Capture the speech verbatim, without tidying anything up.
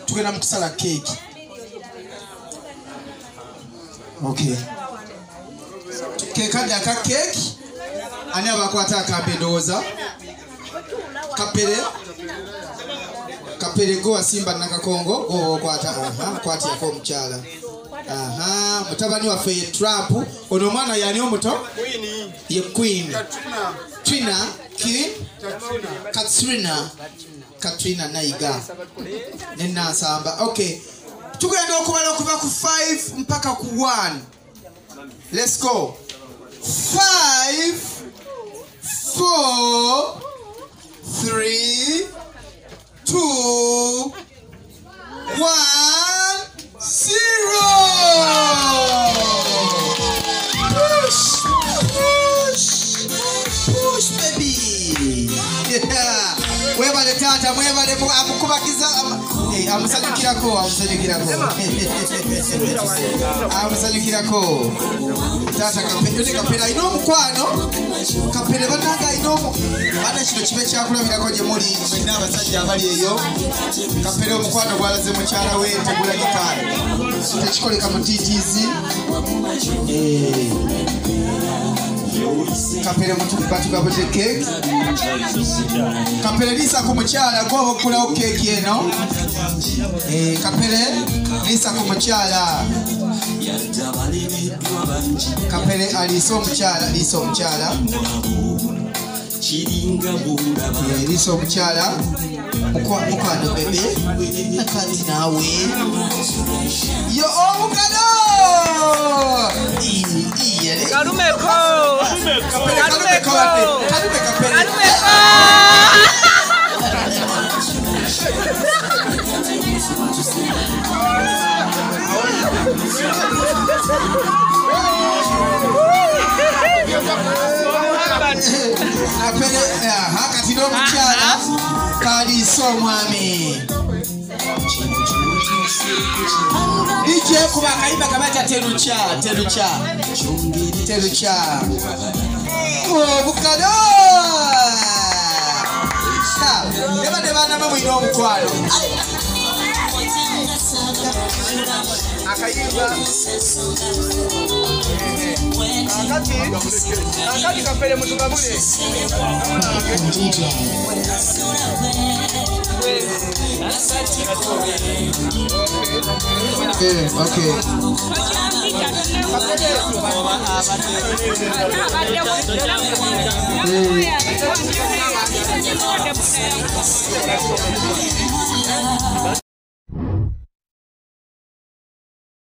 tugenda mu kusala cake. Okay. Keka ya cake. Ani abakwata akabedoza. Kapere. Kapere go asimba nakakongo go kwata aha kwati ya Omukyala. Aha mutabani wa fe trap ono mwana yani omuto queen ye queen Katrina Queen Katrina Katrina Naiga nena samba. Okay, tugenda okubala okuva ku five mpaka ku one. Let's go. Five, four, three, two, one, zero. Push, push, push, baby. Yeah. Weba le tata, weba le amukubakiza. Eh, amusanyukirako, amusanyukirako. Amusanyukirako. Tata Kapere, Kapere ino mukwano. Kapere bananga ino. Bana kino kibe kyakulabirako gye muli mwenna abasajja abali eyo. Kapere omukwano gwalaze Omukyalawe tegulagikala. Tekikoleka mu T T Z. Eh. Kapere batugabudde cake. Kapere lisa ku mukyala gwoba okulawo cake eno. Eh, Kapere lisa ku mukyala. Kapere alisa omukyala, lisa omukyala. Eh, lisa omukyala. Mukwano bebe. Nakati nawe. Yo omukano! Kalumeko! Kalumeko! Kalumeko! Kalumeko! Kapere hakati n'omukyala kalisa omwami. Ije kuba kayimba kabacha terucha terucha terucha oh bukado ha eba de bana mwe ino omukwano akayimba akati akati Kapere mutugabule Okay, okay. Mm.